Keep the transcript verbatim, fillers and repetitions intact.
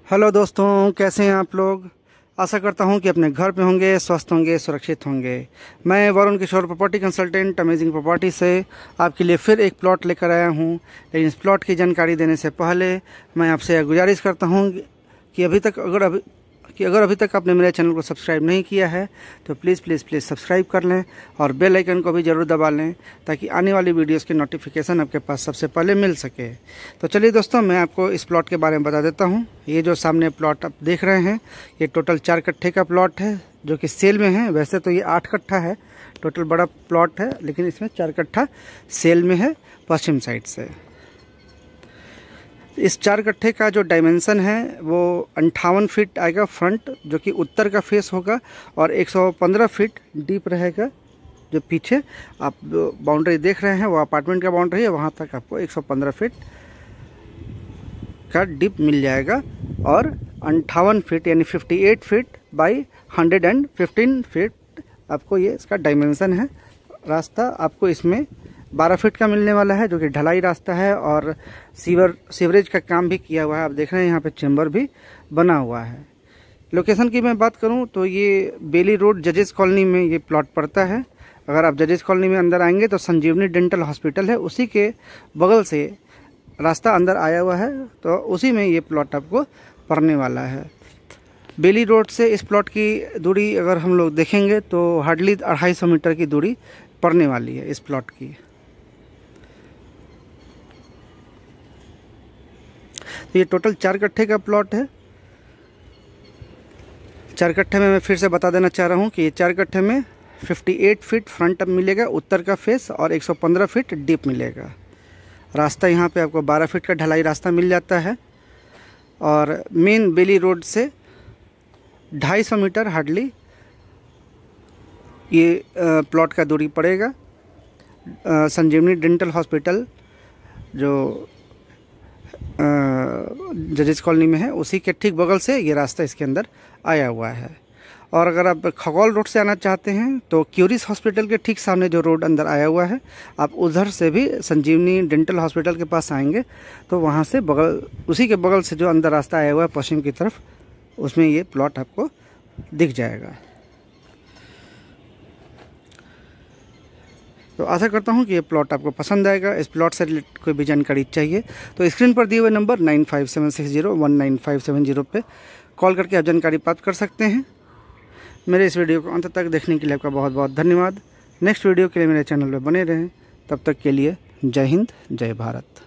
Hello दोस्तों, कैसे हैं आप लोग। आशा करता हूं कि अपने घर पे होंगे, स्वस्थ होंगे, सुरक्षित होंगे। मैं Varun Kishore property consultant amazing property से आपके लिए फिर एक प्लॉट लेकर आया हूं। लेकिन इस प्लॉट की जानकारी देने से पहले मैं आपसे यह गुजारिश करता हूं कि अभी तक अगर अभी कि अगर अभी तक आपने मेरे चैनल को सब्सक्राइब नहीं किया है तो प्लीज़ प्लीज़ प्लीज़ सब्सक्राइब कर लें और बेल आइकन को भी ज़रूर दबा लें ताकि आने वाली वीडियोस की नोटिफिकेशन आपके पास सबसे पहले मिल सके। तो चलिए दोस्तों, मैं आपको इस प्लॉट के बारे में बता देता हूं। ये जो सामने प्लॉट आप देख रहे हैं, ये टोटल चार कट्ठे का प्लॉट है जो कि सेल में है। वैसे तो ये आठ कट्ठा है, टोटल बड़ा प्लॉट है, लेकिन इसमें चार कट्ठा सेल में है पश्चिम साइड से। इस चार कट्ठे का जो डायमेंशन है वो अंठावन फीट आएगा फ्रंट, जो कि उत्तर का फेस होगा, और एक सौ पंद्रह फीट डीप रहेगा। जो पीछे आप बाउंड्री देख रहे हैं वो अपार्टमेंट का बाउंड्री है, वहाँ तक आपको एक सौ पंद्रह फीट का डीप मिल जाएगा। और अंठावन फीट यानी अट्ठावन फीट बाई एक सौ पंद्रह फीट आपको ये इसका डायमेंशन है। रास्ता आपको इसमें बारह फीट का मिलने वाला है, जो कि ढलाई रास्ता है, और सीवर सीवरेज का काम भी किया हुआ है। आप देख रहे हैं यहाँ पे चेंबर भी बना हुआ है। लोकेशन की मैं बात करूँ तो ये बेली रोड जजेस कॉलोनी में ये प्लॉट पड़ता है। अगर आप जजेस कॉलोनी में अंदर आएंगे तो संजीवनी डेंटल हॉस्पिटल है, उसी के बगल से रास्ता अंदर आया हुआ है, तो उसी में ये प्लॉट आपको पड़ने वाला है। बेली रोड से इस प्लॉट की दूरी अगर हम लोग देखेंगे तो हार्डली अढ़ाई सौ मीटर की दूरी पड़ने वाली है इस प्लॉट की। तो ये टोटल चार कट्ठे का प्लॉट है। चार कट्ठे में मैं फिर से बता देना चाह रहा हूँ कि ये चार कट्ठे में अट्ठावन फीट फ्रंट अब मिलेगा उत्तर का फेस, और एक सौ पंद्रह फीट डीप मिलेगा। रास्ता यहाँ पे आपको बारह फीट का ढलाई रास्ता मिल जाता है, और मेन बेली रोड से ढाई सौ मीटर हार्डली ये प्लॉट का दूरी पड़ेगा। संजीवनी डेंटल हॉस्पिटल जो जजेस कॉलोनी में है, उसी के ठीक बगल से ये रास्ता इसके अंदर आया हुआ है। और अगर आप खगौल रोड से आना चाहते हैं तो क्यूरिस हॉस्पिटल के ठीक सामने जो रोड अंदर आया हुआ है, आप उधर से भी संजीवनी डेंटल हॉस्पिटल के पास आएंगे तो वहाँ से बगल उसी के बगल से जो अंदर रास्ता आया हुआ है पश्चिम की तरफ, उसमें ये प्लॉट आपको दिख जाएगा। तो आशा करता हूँ कि ये प्लॉट आपको पसंद आएगा। इस प्लॉट से रिलेटेड कोई भी जानकारी चाहिए तो स्क्रीन पर दिए हुए number nine five seven six zero one nine five seven zero पे कॉल करके आप जानकारी प्राप्त कर सकते हैं। मेरे इस वीडियो को अंत तक देखने के लिए आपका बहुत बहुत धन्यवाद। नेक्स्ट वीडियो के लिए मेरे चैनल पर बने रहें। तब तक के लिए जय हिंद, जय भारत।